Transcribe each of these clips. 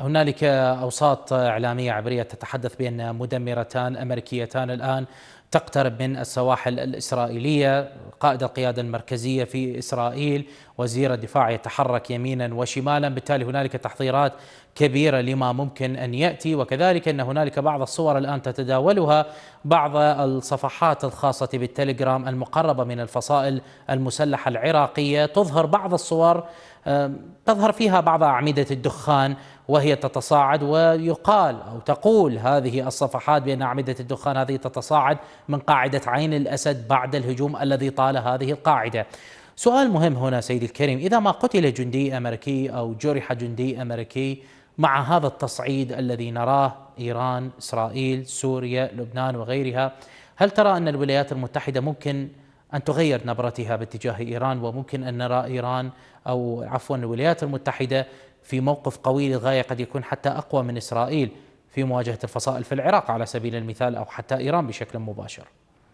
هنالك أوساط إعلامية عبرية تتحدث بأن مدمرتان أمريكيتان الآن تقترب من السواحل الإسرائيلية. قائد القيادة المركزية في إسرائيل وزير الدفاع يتحرك يمينا وشمالا، بالتالي هنالك تحضيرات كبيرة لما ممكن أن يأتي. وكذلك أن هنالك بعض الصور الآن تتداولها بعض الصفحات الخاصة بالتليجرام المقربة من الفصائل المسلحة العراقية، تظهر بعض الصور تظهر فيها بعض أعمدة الدخان وهي تتصاعد، ويقال أو تقول هذه الصفحات بأن أعمدة الدخان هذه تتصاعد من قاعدة عين الأسد بعد الهجوم الذي طال هذه القاعدة. سؤال مهم هنا سيدي الكريم، إذا ما قتل جندي أمريكي أو جرح جندي أمريكي مع هذا التصعيد الذي نراه، إيران، إسرائيل، سوريا، لبنان وغيرها، هل ترى أن الولايات المتحدة ممكن أن تغير نبرتها باتجاه إيران، وممكن أن نرى إيران أو عفوا الولايات المتحدة في موقف قوي للغاية، قد يكون حتى أقوى من إسرائيل في مواجهة الفصائل في العراق على سبيل المثال، أو حتى إيران بشكل مباشر؟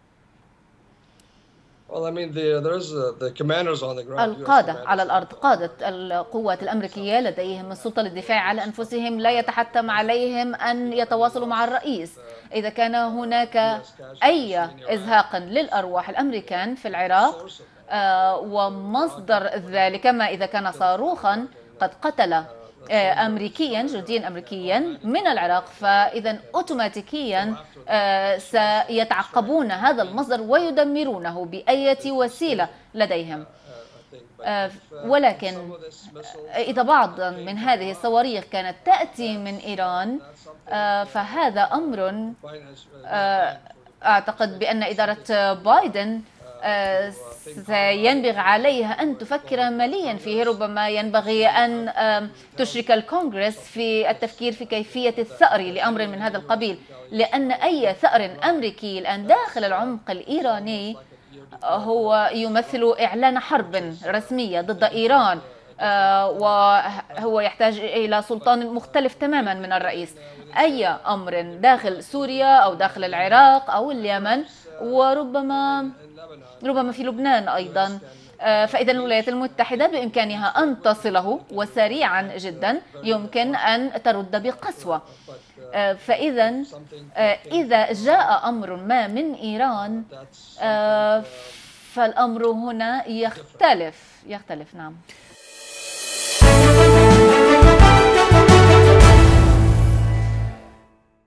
القادة على الأرض، قادة القوات الأمريكية لديهم السلطة للدفاع على أنفسهم، لا يتحتم عليهم أن يتواصلوا مع الرئيس. إذا كان هناك أي إزهاق للأرواح الأمريكان في العراق ومصدر ذلك ما إذا كان صاروخا قد قتل أمريكيا، جنديا أمريكيا من العراق، فإذا أوتوماتيكيا سيتعقبون هذا المصدر ويدمرونه بأي وسيلة لديهم. ولكن إذا بعض من هذه الصواريخ كانت تأتي من إيران فهذا أمر أعتقد بأن إدارة بايدن سينبغي عليها أن تفكر مليا فيه. ربما ينبغي أن تشرك الكونغرس في التفكير في كيفية الثأر لأمر من هذا القبيل، لأن أي ثأر أمريكي الآن داخل العمق الإيراني هو يمثل إعلان حرب رسمية ضد إيران، وهو يحتاج إلى سلطان مختلف تماما من الرئيس. أي أمر داخل سوريا أو داخل العراق أو اليمن وربما في لبنان أيضا، فإذا الولايات المتحدة بإمكانها أن تصله وسريعا جدا، يمكن أن ترد بقسوة. فإذا إذا جاء أمر ما من إيران فالأمر هنا يختلف. نعم.